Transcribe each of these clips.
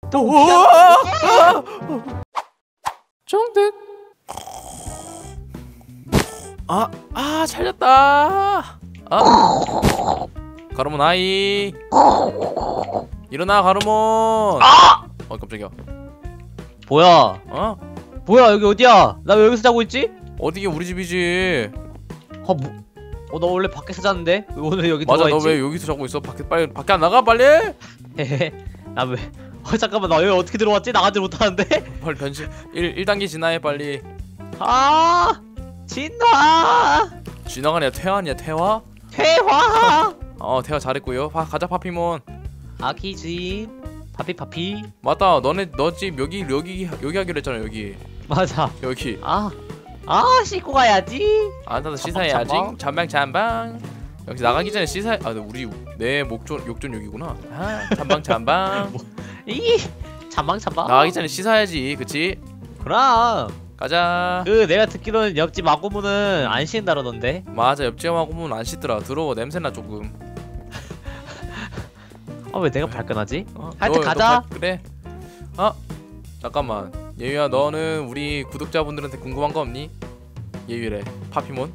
정득. 잘렸다. 가르몬 아이 일어나 가르몬. 깜짝이야. 뭐야? 뭐야 여기 어디야? 나 왜 여기서 자고 있지? 어디게 우리 집이지. 너 원래 밖에서 잤는데? 오늘 여기 맞아. 들어와 너 있지? 왜 여기서 자고 있어? 밖에 안 나가 빨리. 나 왜? 잠깐만 나 여기 어떻게 들어왔지? 나가지 못하는데? 빨리 변신 1단계 진화해 빨리. 진화! 진화가 퇴화냐 퇴화? 퇴화! 퇴화 잘했고요. 가자 파피몬. 아기집 파피 맞다. 너 집 여기 하기로 했잖아. 여기 맞아. 여기. 씻고 가야지. 나도 씻어야지. 잠방. 역시 나가기 전에 씻어야. 우리 내 욕존 여기구나. 잠방. 이 잠방. 나가기 전에 씻어야지. 그치? 그럼. 가자. 내가 듣기로는 옆집 마구무는 안 씻는다 그러던데. 맞아. 옆집 마구무는 안 씻더라. 더러워. 냄새나 조금. 왜 내가 발끈하지? 하여튼 가자. 그래. 잠깐만. 예유야 너는 우리 구독자분들한테 궁금한 거 없니? 예유래. 파피몬.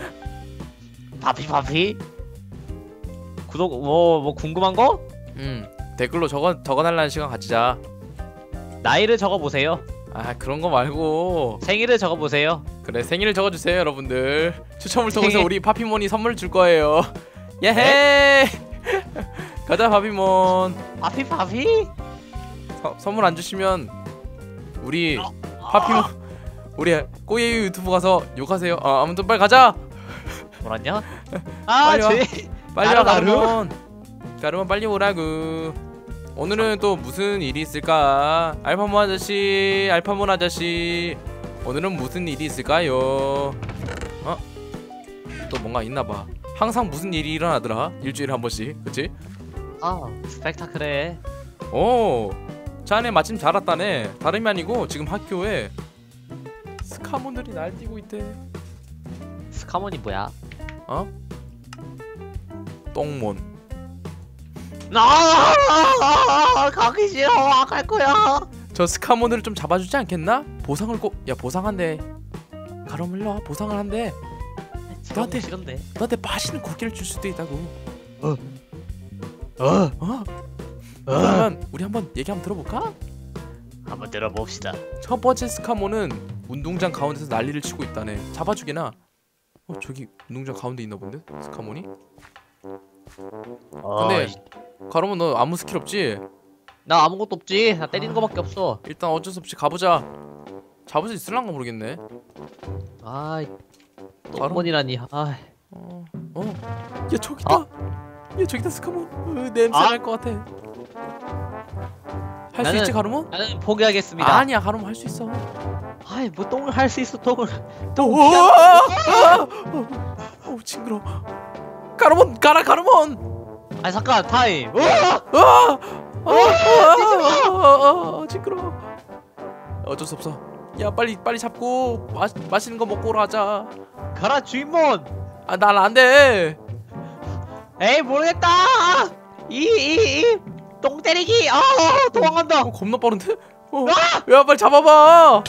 파피? 구독 뭐 궁금한 거? 댓글로 적어달라는 시간 가지자. 나이를 적어보세요. 그런 거 말고 생일을 적어보세요. 그래 생일을 적어주세요 여러분들. 추첨을 통해서 우리 파피몬이 선물 줄 거예요. 예헤. 가자 파피몬. 파피? 선물 안 주시면 우리 파피몬 우리 꼬예유 유튜브 가서 욕하세요. 아무튼 빨리 가자. 뭐라냐? 빨리 와 가르몬. 가르몬 빨리 오라구. 오늘은 또 무슨 일이 있을까? 알파몬 아저씨 오늘은 무슨 일이 있을까요? 또 뭔가 있나봐. 항상 무슨 일이 일어나더라. 일주일에 한 번씩. 그치? 스펙타클해. 자네 마침 잘 왔다네. 다름이 아니고 지금 학교에 스카몬들이 날뛰고 있대. 스카몬이 뭐야? 똥몬. 가기 싫어. 갈 거야. 저 스카몬들을 좀 잡아주지 않겠나? 보상을 보상한대. 가럼 일로 와. 보상을 한대. 너한테 싫은데. 너한테 맛있는 고기를 줄 수도 있다고. 그러면 우리 한번 얘기 한번 들어볼까? 한번 들어봅시다. 첫 번째 스카몬은 운동장 가운데서 난리를 치고 있다네. 잡아주게나. 저기 운동장 가운데 있나 본데? 스카몬이? 근데 가로몬 너 아무 스킬 없지? 나 아무것도 없지. 나 때리는 거밖에 없어. 일단 어쩔 수 없이 가보자. 잡을 수 있을란가 모르겠네. 똥몬이라니. 야 저기다. 야 저기다 스카몬. 냄새 날 것 같아. 할 수 있지 가로몬? 나는 포기하겠습니다. 아니야 가로몬 할 수 있어. 뭐 똥을 할 수 있어. 똥을. 징그러. 가로몬 가라 가로몬. 잠깐 타임. 징그러. 어쩔 수 없어. 야 빨리 잡고 맛있는 거 먹고 오라 하자. 가라 주인몬. 난 안 돼. 에이 모르겠다. 똥 때리기. 도망간다. 겁나 빠른데? 야 빨리 잡아봐.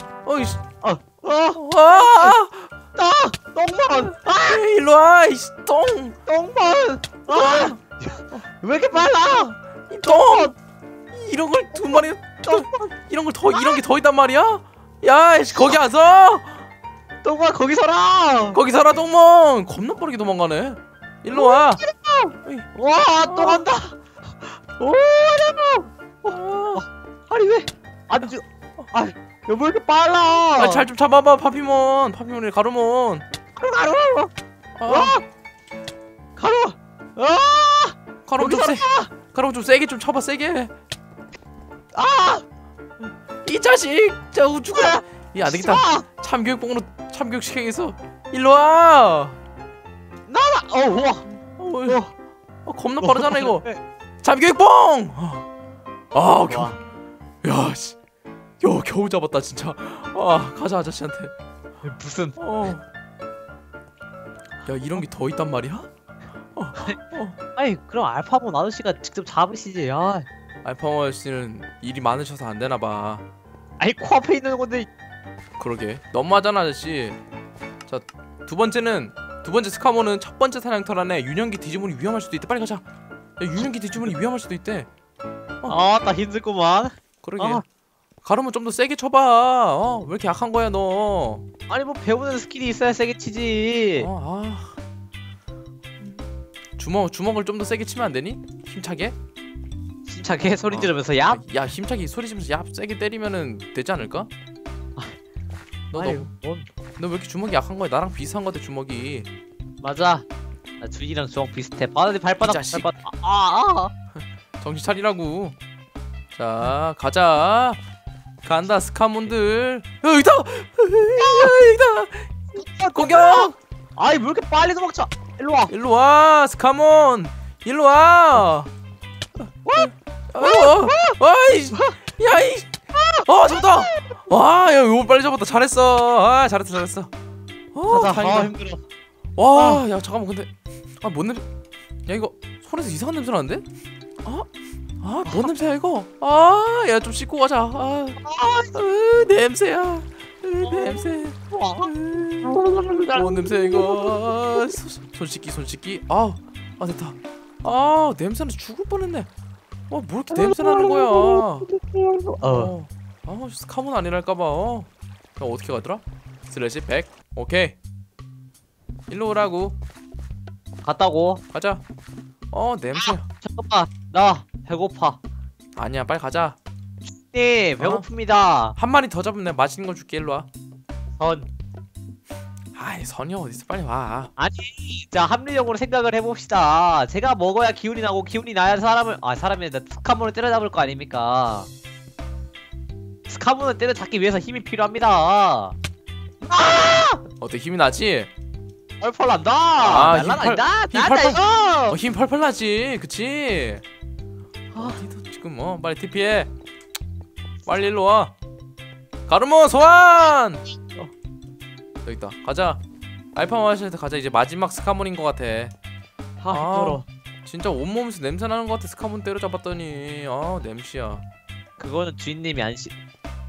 똥몬. 일로 와. 이씨 똥. 똥몬. 왜 이렇게 빨라? 똥. 이런 걸 두 마리. 이런 게 더 있단 말이야? 야 거기 안 서. 똥아 거기 서라. 거기 서라 똥몬. 겁나 빠르게 도망가네. 일로 와. 또 간다. 아니 왜 안 죽? 왜 이렇게 빨라? 잘 좀 잡아봐 파피몬. 파피몬이 가루몬. 가루몬 좀 세. 가루몬 좀 세게 좀 쳐봐 세게. 이 자식. 자 우주가. 이 안 되겠다. 참교육봉으로 참교육 시켜야겠어. 일로 와. 겁나 빠르잖아 이거. 참교육봉. 겨우 잡았다 진짜. 가자 아저씨한테. 무슨 야 이런 게 더 있단 말이야? 아니 그럼 알파몬 아저씨가 직접 잡으시지. 알파모 아저씨는 일이 많으셔서 안 되나 봐. 아니 코앞에 있는 건데. 그러게 너무하잖아 아저씨. 자, 두 번째 스카모는 첫 번째 사냥터 안에 유년기 디지몬이 위험할 수도 있대. 빨리 가자. 야, 유년기 디지몬이 위험할 수도 있대. 나 힘들구만. 그러게. 가르면 좀 더 세게 쳐봐. 왜 이렇게 약한 거야 너? 아니 뭐 배우는 스킬이 있어야 세게 치지. 주먹을 좀 더 세게 치면 안 되니? 힘차게? 힘차게 소리 지르면서 야. 야, 힘차게 소리 지르면서 야 세게 때리면은 되지 않을까? 너 왜 이렇게 주먹이 약한 거야? 나랑 비슷한 거 같아 주먹이. 맞아. 나 준이랑 주먹 비슷해. 발바닥. 자식. 발바닥. 정신 차리라고. 자, 가자. 간다 스카몬들. 여기다. 공격. 아이 왜 이렇게 빨리 도망쳐? 일로 와. 일로 와 스카몬. 일로 와. 야이. 잡았다. 와, 야 이거 빨리 잡았다. 잘했어. 잘했어. 가자. 다행이다. 힘들어. 와, 야 잠깐만 근데 뭔 냄새? 야 이거 손에서 이상한 냄새 나는데? 뭔 냄새야 이거? 야 좀 씻고 가자. 냄새야. 냄새. 뭔 냄새 이거? 손 씻기. 됐다. 냄새는 죽을 뻔했네. 뭐 이렇게 냄새 나는 거야? 스카몬 아니랄까봐. 야 어떻게 가더라? 슬래시 100. 오케이. 일로 오라고. 갔다고. 가자. 냄새. 잠깐만. 나 배고파. 아니야 빨리 가자. 네 배고픕니다. 한 마리 더 잡으면 내가 맛있는 거 줄게. 일로 와. 선. 선이 어딨어? 빨리 와. 아니 자 합리적으로 생각을 해봅시다. 제가 먹어야 기운이 나고 기운이 나야 사람이 스카몬을 때려잡을 거 아닙니까? 스카몬을 때려잡기 위해서 힘이 필요합니다. 어때 힘이 나지? 펄펄 난다. 힘 날라간다. 펄펄. 이거. 힘 펄펄 나지. 그치? 지금 빨리 TP해. 빨리 일로 와. 가르모 소환. 여기 있다. 가자. 알파마시한테 가자. 이제 마지막 스카몬인 것 같아. 힘들어. 진짜 온몸에서 냄새 나는 것 같아. 스카몬 때려잡았더니 냄새야. 그거는 주인님이 안 씨.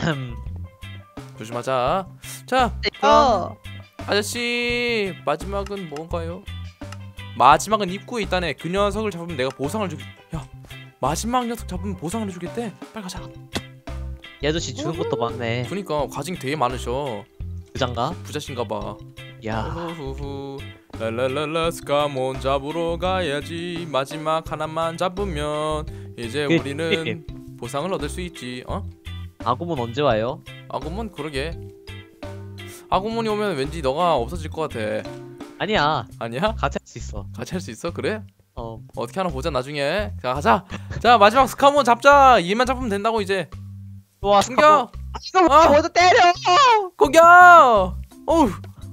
조심하자. 자, 그럼 아저씨 마지막은 뭔가요? 마지막은 입구에 있다네. 그 녀석을 잡으면 내가 보상을 주겠. 야, 마지막 녀석 잡으면 보상을 해주겠대. 빨리 가자. 이 아저씨 주는 것도 많네. 그니까 과징 되게 많으셔. 부장가? 부자신가봐. 야. 후후후. 랄랄랄라 스카몬 잡으러 가야지. 마지막 하나만 잡으면 이제 우리는 보상을 얻을 수 있지. 아구몬 언제 와요? 아구몬 그러게. 아구몬이 오면 왠지 너가 없어질 것 같아. 아니야. 아니야? 같이 할 수 있어. 같이 할 수 있어? 그래? 어떻게 하나 보자 나중에. 자 가자. 자 마지막 스카몬 잡자. 얘만 잡으면 된다고 이제. 좋아. 공격. 먼저 때려. 공격. 어우.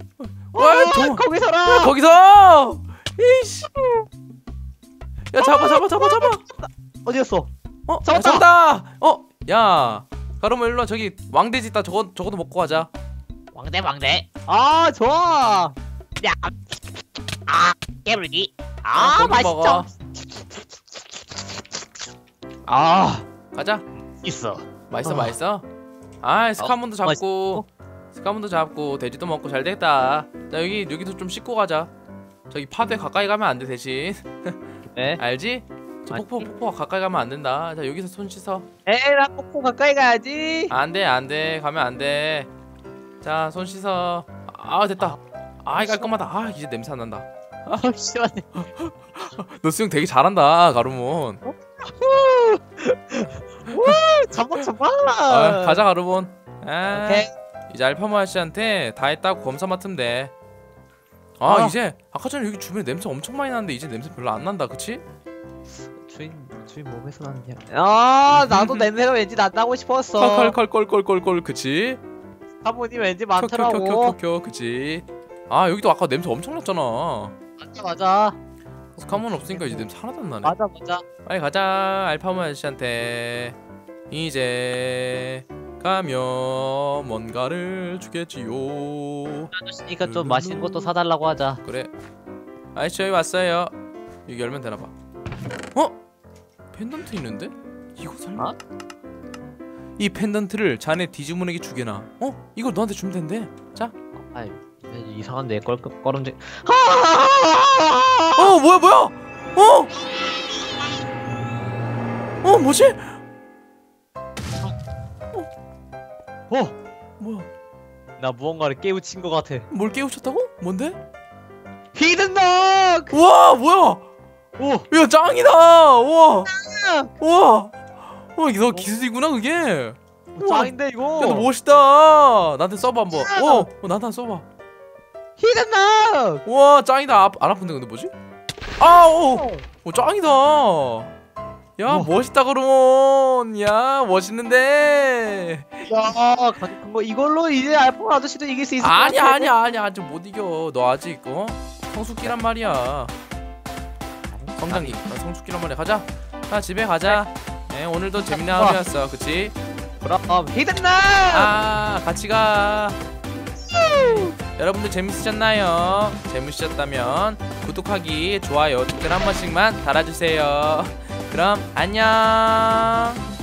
거기서라. 거기서. 이씨. 야 잡아. 어디였어? 잡았다. 야 가르마 일로와. 저기 왕돼지 있다. 저거도 먹고 가자. 왕대. 좋아. 야. 깨물기. 맛있죠. 가자. 있어. 맛있어. 스카몬도 잡고 돼지도 먹고 잘 됐다. 자 여기도 좀 씻고 가자. 저기 파도에 가까이 가면 안 돼 대신. 네. 알지? 저 폭포 가까이 가면 안 된다. 자 여기서 손 씻어. 나 폭포 가까이 가야지. 안돼 가면 안 돼. 자 손 씻어. 됐다. 깔끔하다. 이제 냄새 안 난다. 시원해. 너 수영 되게 잘한다 가루몬. 잠깐. 가자 가루몬. 오케이. 이제 알파마 아저씨한테 다 했다고 검사 맡으면 돼. 이제 아까 전에 여기 주변에 냄새 엄청 많이 나는데 이제 냄새 별로 안 난다. 그치? 주인 몸에서 나는 게. 나도 냄새가 왠지 난다고 싶었어. 컬 그치? 사모님 왠지 많더라고. 그치? 여기도 아까 냄새 엄청 났잖아. 맞아. 스카몬 없으니까 이제 냄새 하나도 안 나네. 맞아. 빨리 가자 알파마 아저씨한테. 이제 가면 뭔가를 주겠지요. 아저씨니까 좀 맛있는 것도 사달라고 하자. 그래. 아저씨 여기 왔어요. 여기 열면 되나봐. 펜던트 있는데? 이거 설마? 어? 이 펜던트를 자네 디지몬에게 주게나. 이걸 너한테 주면 된대. 자. 아이 이상한데 꺼름쟁. 뭐야 뭐야? 뭐지? 뭐야? 나 무언가를 깨우친 것 같아. 뭘 깨우쳤다고? 뭔데? 히든덕! 우와 뭐야? 오! 야 짱이다. 우와. 우와. 너 기술이구나 그게. 짱인데 이거. 야, 너 멋있다. 나한테 써봐 한번. 나한테 한번 써봐. 히든덕! 우와 짱이다. 안 아픈데 근데 뭐지? 짱이다. 야 우와. 멋있다 그러면. 야 멋있는데. 야, 큰 거 이걸로 이제 알폰 아저씨도 이길 수 있을 것 아니야 같아. 아니야 아직 못 이겨. 너 아직 성숙기란 말이야. 성장기. 성숙기란 말이야. 가자. 집에 가자. 네, 오늘도 재밌는 하루였어. 그치? 그럼 히든덕! 같이 가. 여러분들 재밌으셨나요? 재밌으셨다면 구독하기, 좋아요, 댓글 한 번씩만 달아주세요. 그럼 안녕.